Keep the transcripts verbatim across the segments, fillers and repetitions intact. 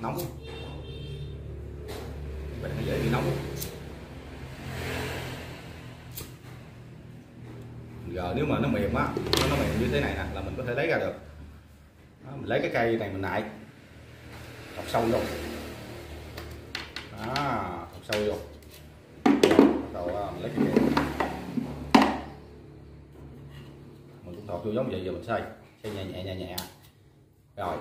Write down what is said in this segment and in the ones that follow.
nóng, bệnh nó dễ bị nóng. Giờ nếu mà nó mềm á, nó mềm như thế này nè là mình có thể lấy ra được. Đó, mình lấy cái cây này mình nại, thọc sâu vô, đó, thọc sâu vô, rồi mình lấy cái cây mình cũng thọc vô giống vậy, giờ mình xay, xay nhẹ nhẹ nhẹ nhẹ, rồi.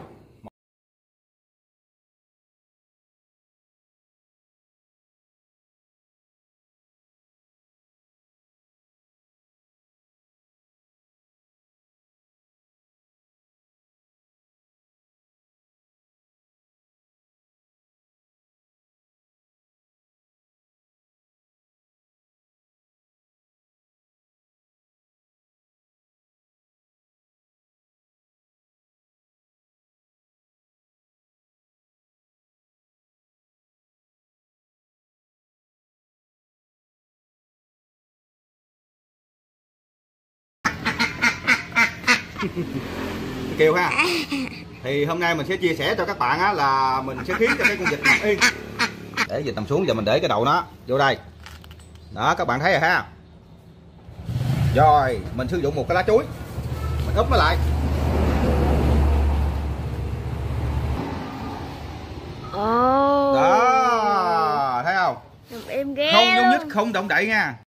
Kêu ha, thì hôm nay mình sẽ chia sẻ cho các bạn á, là mình sẽ khiến cho cái con vịt nằm yên. Để vịt nằm xuống, giờ mình để cái đầu nó vô đây, đó các bạn thấy rồi ha. Rồi mình sử dụng một cái lá chuối, mình úp nó lại. Ồ. Đó thấy không, Em ghê không nhúc luôn. nhích, không động đậy nha.